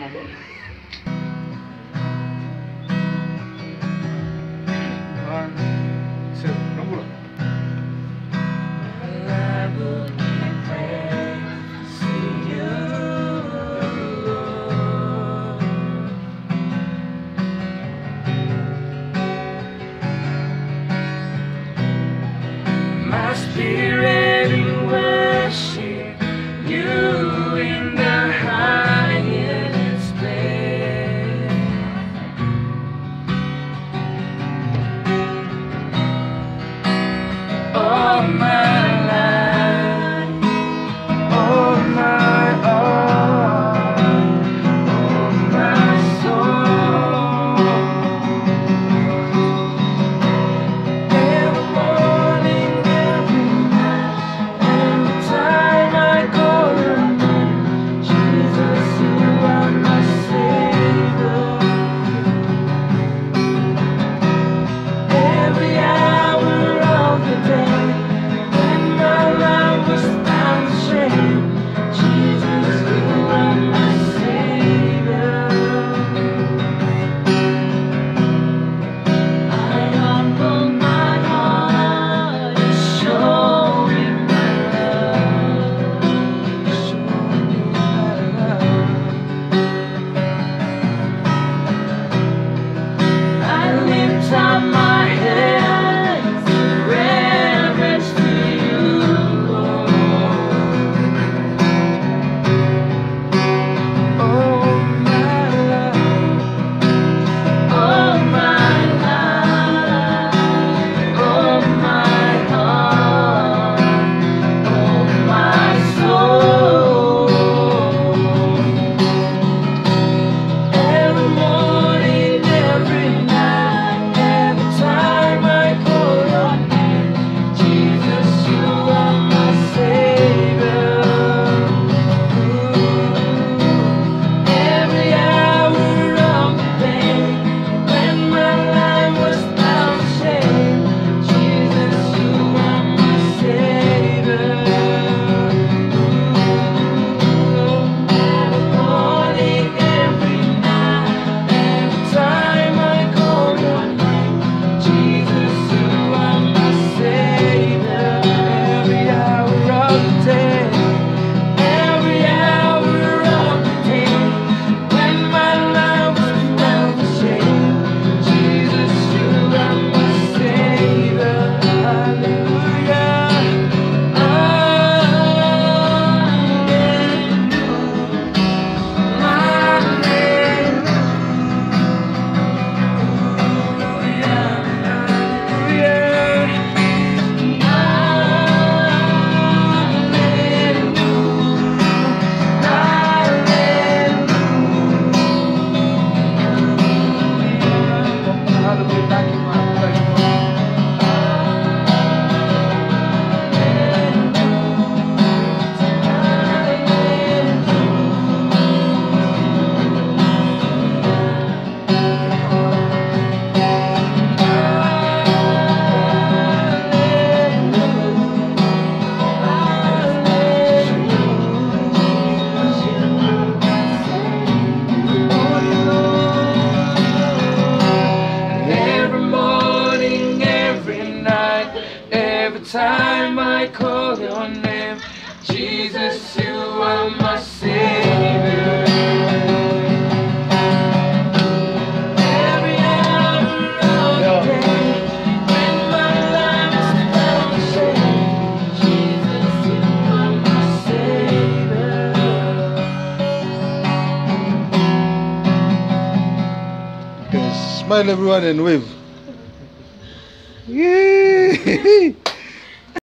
My spirit will worship you in the highest place. All my life, all my all, all my soul. Every morning, every night, every time I call your name, Jesus, you are my Savior. Every hour of the day, when my life was down to shame, Jesus, you are my Savior. I humble my heart and show you my love, show you my love. I lift up my hands in reverence to you, Lord. Oh my life, oh my life, oh my heart, oh my soul. Every morning, every night, every time I call your name, Jesus, you are my Savior. Every hour of the day, when my life was down to shame, Jesus, you are my Savior. Every morning, every night, every time I call your name, Jesus, you are my Savior. Every hour of the day, every hour of the day, when my life was down to shame, Jesus, you are my Savior. Hallelujah. Every morning, every night, every time I call your name, Jesus, you are my Savior. Every hour of the day, when my life is down to shame, Jesus, you are my Savior. Smile everyone and wave. Yeah.